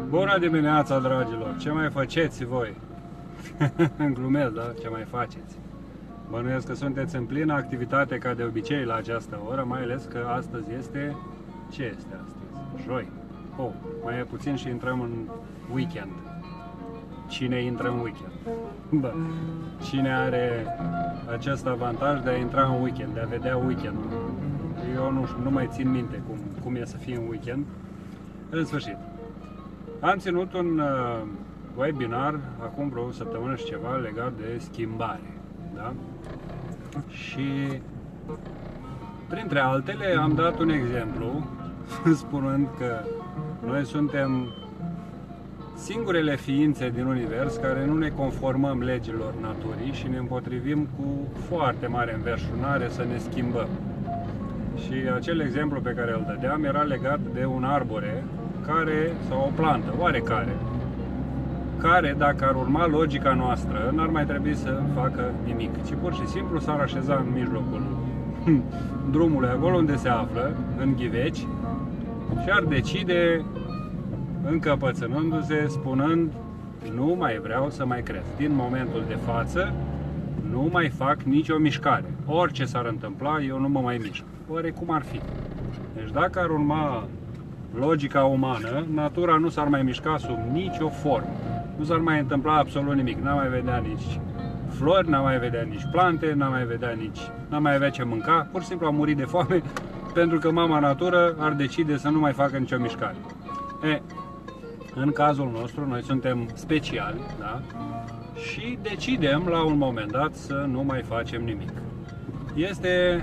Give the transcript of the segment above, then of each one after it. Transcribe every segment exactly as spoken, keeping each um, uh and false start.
Bună dimineața, dragilor! Ce mai faceți voi? Glumesc, da? Ce mai faceți? Bănuiesc că sunteți în plină activitate ca de obicei la această oră, mai ales că astăzi este... Ce este astăzi? Joi. Oh, mai e puțin și intrăm în weekend. Cine intră în weekend? Bă, cine are acest avantaj de a intra în weekend, de a vedea weekendul? Eu nu, nu mai țin minte cum, cum e să fie în weekend. În sfârșit. Am ținut un uh, webinar acum vreo săptămână și ceva legat de schimbare, da? Și printre altele am dat un exemplu spunând că noi suntem singurele ființe din univers care nu ne conformăm legilor naturii și ne împotrivim cu foarte mare înverșunare să ne schimbăm. Și acel exemplu pe care îl dădeam era legat de un arbore care, sau o plantă, oarecare, care, dacă ar urma logica noastră, n-ar mai trebui să facă nimic, ci pur și simplu s-ar așeza în mijlocul drumului, acolo unde se află, în ghiveci, și ar decide, încăpățânându-se, spunând: nu mai vreau să mai cresc. Din momentul de față, nu mai fac nicio mișcare. Orice s-ar întâmpla, eu nu mă mai mișc. Oare cum ar fi? Deci dacă ar urma logica umană, natura nu s-ar mai mișca sub nicio formă. Nu s-ar mai întâmpla absolut nimic. N-am mai vedea nici flori, n-am mai vedea nici plante, n-am mai vedea nici... n-am mai avea ce mânca. Pur și simplu am murit de foame pentru că mama natură ar decide să nu mai facă nicio mișcare. E, în cazul nostru, noi suntem speciali, da? Și decidem la un moment dat să nu mai facem nimic. Este...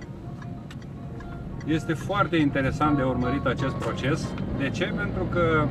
Este foarte interesant de urmărit acest proces. De ce? Pentru că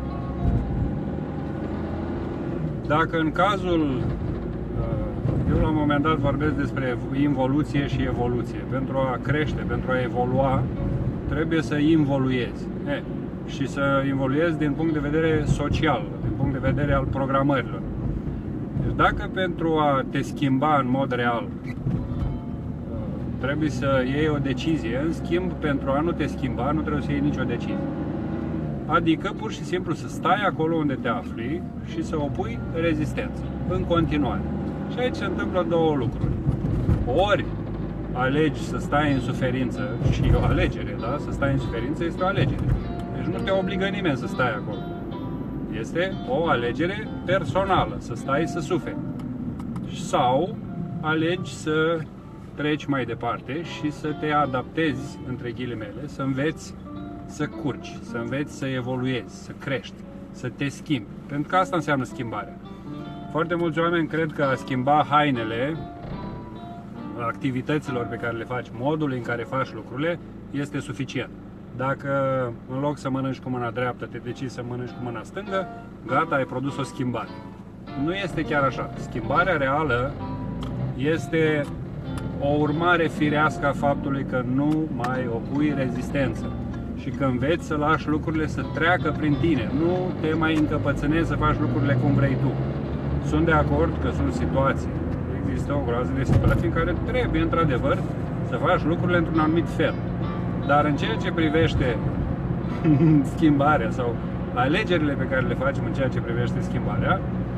dacă în cazul, eu la un moment dat vorbesc despre involuție și evoluție. Pentru a crește, pentru a evolua, trebuie să involuezi. E, și să involuezi din punct de vedere social, din punct de vedere al programărilor. Deci dacă pentru a te schimba în mod real trebuie să iei o decizie, în schimb, pentru a nu te schimba, nu trebuie să iei nicio decizie. Adică, pur și simplu, să stai acolo unde te afli și să opui rezistență, în continuare. Și aici se întâmplă două lucruri. Ori alegi să stai în suferință, și e o alegere, da? Să stai în suferință este o alegere. Deci nu te obligă nimeni să stai acolo. Este o alegere personală, să stai să suferi. Sau alegi să treci mai departe și să te adaptezi, între ghilimele, să înveți să curgi, să înveți să evoluezi, să crești, să te schimbi. Pentru că asta înseamnă schimbarea. Foarte mulți oameni cred că a schimba hainele activităților pe care le faci, modul în care faci lucrurile, este suficient. Dacă în loc să mănânci cu mâna dreaptă, te decizi să mănânci cu mâna stângă, gata, ai produs o schimbare. Nu este chiar așa. Schimbarea reală este o urmare firească a faptului că nu mai opui rezistență și că înveți să lași lucrurile să treacă prin tine, nu te mai încăpățânezi să faci lucrurile cum vrei tu. Sunt de acord că sunt situații, există o groază de situații în care trebuie într-adevăr să faci lucrurile într-un anumit fel. Dar în ceea ce privește schimbarea sau alegerile pe care le facem în ceea ce privește schimbarea,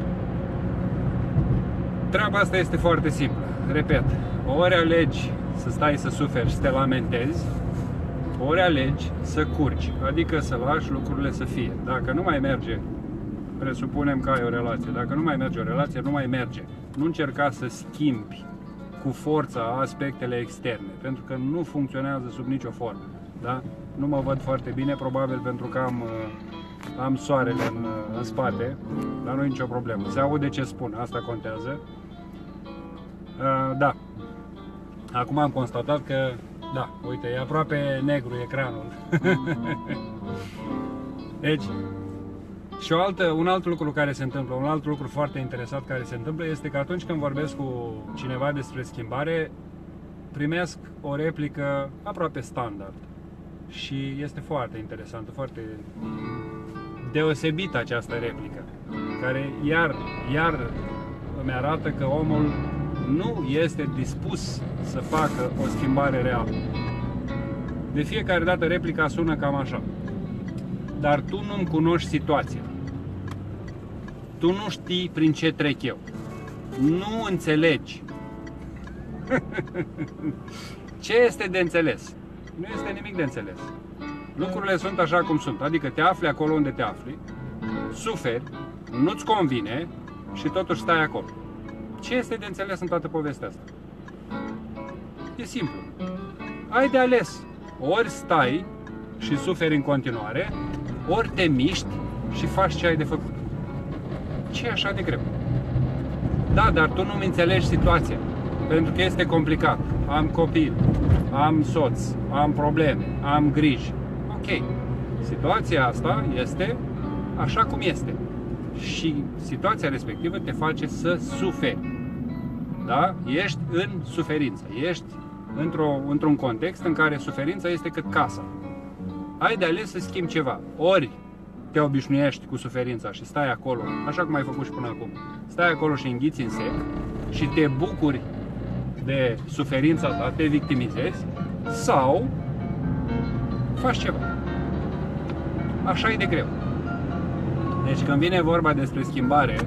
treaba asta este foarte simplă. Repet, ori alegi să stai să suferi și să te lamentezi, ori alegi să curgi, adică să lași lucrurile să fie. Dacă nu mai merge, presupunem că ai o relație, dacă nu mai merge o relație, nu mai merge. Nu încerca să schimbi cu forța aspectele externe, pentru că nu funcționează sub nicio formă. Da? Nu mă văd foarte bine, probabil pentru că am, am soarele în, în spate, dar nu e nicio problemă. Se aude ce spun, asta contează. Uh, da. Acum am constatat că, da, uite, e aproape negru ecranul. Deci, și o altă, un alt lucru care se întâmplă, un alt lucru foarte interesant care se întâmplă este că atunci când vorbesc cu cineva despre schimbare, primesc o replică aproape standard. Și este foarte interesantă, foarte deosebită această replică, care iar, iar îmi arată că omul nu este dispus să facă o schimbare reală. De fiecare dată replica sună cam așa: dar tu nu-mi cunoști situația. Tu nu știi prin ce trec eu. Nu înțelegi. Ce este de înțeles? Nu este nimic de înțeles. Lucrurile sunt așa cum sunt, adică te afli acolo unde te afli, suferi, nu-ți convine și totuși stai acolo. Ce este de înțeles în toată povestea asta? E simplu. Ai de ales. Ori stai și suferi în continuare, ori te miști și faci ce ai de făcut. Ce e așa de greu? Da, dar tu nu-mi înțelegi situația, pentru că este complicat. Am copil, am soț, am probleme, am griji. Ok, situația asta este așa cum este. Și situația respectivă te face să suferi. Da? Ești în suferință, ești într-o, într-un context în care suferința este cât casa. Ai de ales să schimbi ceva. Ori te obișnuiești cu suferința și stai acolo, așa cum ai făcut și până acum. Stai acolo și înghiți în sec și te bucuri de suferința ta, te victimizezi, sau faci ceva. Așa e de greu. Deci când vine vorba despre schimbare,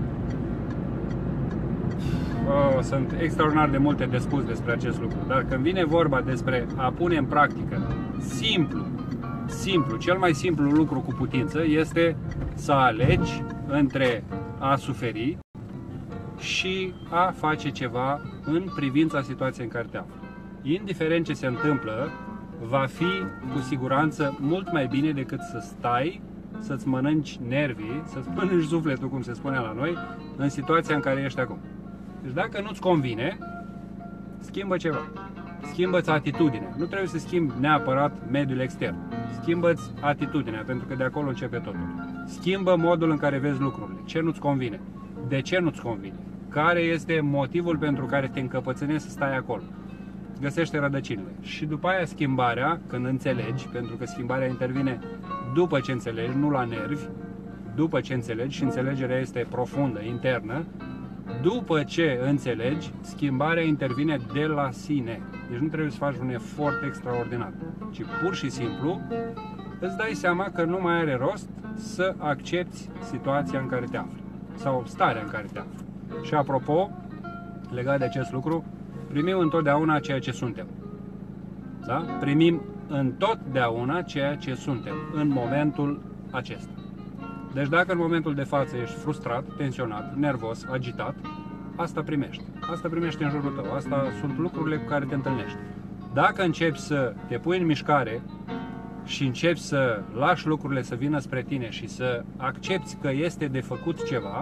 oh, sunt extraordinar de multe de spus despre acest lucru, dar când vine vorba despre a pune în practică, simplu, simplu, cel mai simplu lucru cu putință este să alegi între a suferi și a face ceva în privința situației în care te afli. Indiferent ce se întâmplă, va fi cu siguranță mult mai bine decât să stai, să-ți mănânci nervii, să-ți mănânci sufletul, cum se spune la noi, în situația în care ești acum. Deci dacă nu-ți convine, schimbă ceva. Schimbă-ți atitudinea. Nu trebuie să schimbi neapărat mediul extern. Schimbă-ți atitudinea, pentru că de acolo începe totul. Schimbă modul în care vezi lucrurile. Ce nu-ți convine? De ce nu-ți convine? Care este motivul pentru care te încăpățânezi să stai acolo? Găsește rădăcinile. Și după aia schimbarea, când înțelegi, pentru că schimbarea intervine după ce înțelegi, nu la nervi, după ce înțelegi, și înțelegerea este profundă, internă, după ce înțelegi, schimbarea intervine de la sine. Deci nu trebuie să faci un efort extraordinar, ci pur și simplu îți dai seama că nu mai are rost să accepti situația în care te afli sau starea în care te afli. Și apropo, legat de acest lucru, primim întotdeauna ceea ce suntem. Da? Primim întotdeauna ceea ce suntem în momentul acesta. Deci dacă în momentul de față ești frustrat, tensionat, nervos, agitat, asta primești. Asta primești în jurul tău. Asta sunt lucrurile cu care te întâlnești. Dacă începi să te pui în mișcare și începi să lași lucrurile să vină spre tine și să accepti că este de făcut ceva,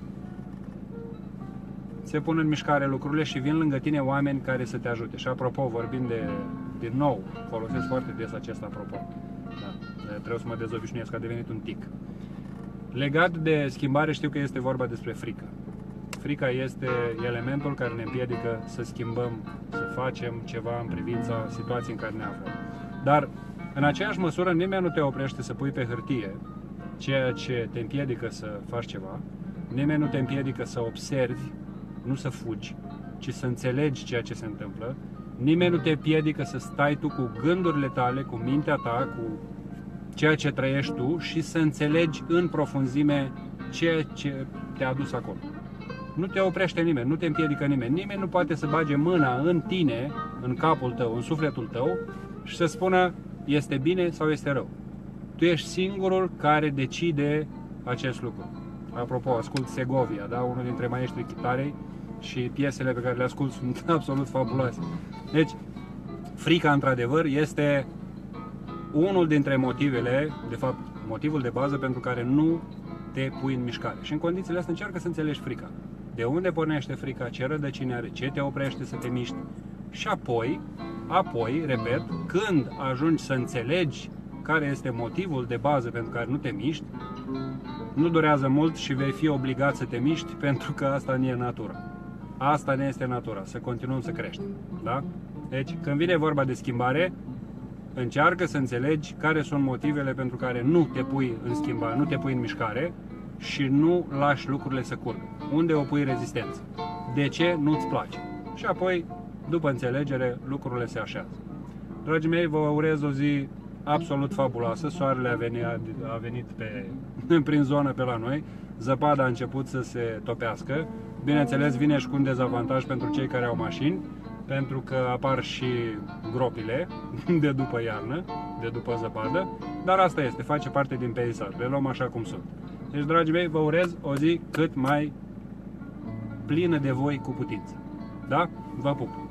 se pun în mișcare lucrurile și vin lângă tine oameni care să te ajute. Și apropo, vorbind de, din nou, folosesc foarte des acest apropo. Da, trebuie să mă dezobișnuiesc, că a devenit un tic. Legat de schimbare, știu că este vorba despre frică. Frica este elementul care ne împiedică să schimbăm, să facem ceva în privința situației în care ne aflăm. Dar, în aceeași măsură, nimeni nu te oprește să pui pe hârtie ceea ce te împiedică să faci ceva. Nimeni nu te împiedică să observi, nu să fugi, ci să înțelegi ceea ce se întâmplă. Nimeni nu te împiedică să stai tu cu gândurile tale, cu mintea ta, cu ceea ce trăiești tu și să înțelegi în profunzime ceea ce te-a adus acolo. Nu te oprește nimeni, nu te împiedică nimeni. Nimeni nu poate să bage mâna în tine, în capul tău, în sufletul tău și să spună este bine sau este rău. Tu ești singurul care decide acest lucru. Apropo, ascult Segovia, da? Unul dintre maestrii chitarei, și piesele pe care le ascult sunt absolut fabuloase. Deci, frica, într-adevăr, este unul dintre motivele, de fapt, motivul de bază pentru care nu te pui în mișcare. Și în condițiile astea încearcă să înțelegi frica. De unde pornește frica, ce rădăcini are, ce te oprește să te miști. Și apoi, apoi, repet, când ajungi să înțelegi care este motivul de bază pentru care nu te miști, nu durează mult și vei fi obligat să te miști, pentru că asta nu e natura. Asta nu este natura, să continuăm să creștem. Da? Deci, când vine vorba de schimbare, încearcă să înțelegi care sunt motivele pentru care nu te pui în schimbare, nu te pui în mișcare și nu lași lucrurile să curgă. Unde opui rezistență? De ce nu-ți place? Și apoi, după înțelegere, lucrurile se așează. Dragii mei, vă urez o zi absolut fabuloasă. Soarele a venit, a venit pe, prin zonă pe la noi. Zăpada a început să se topească. Bineînțeles, vine și cu un dezavantaj pentru cei care au mașini, pentru că apar și gropile de după iarnă, de după zăpadă, dar asta este, face parte din peisaj, le luăm așa cum sunt. Deci, dragii mei, vă urez o zi cât mai plină de voi cu putință. Da? Vă pup!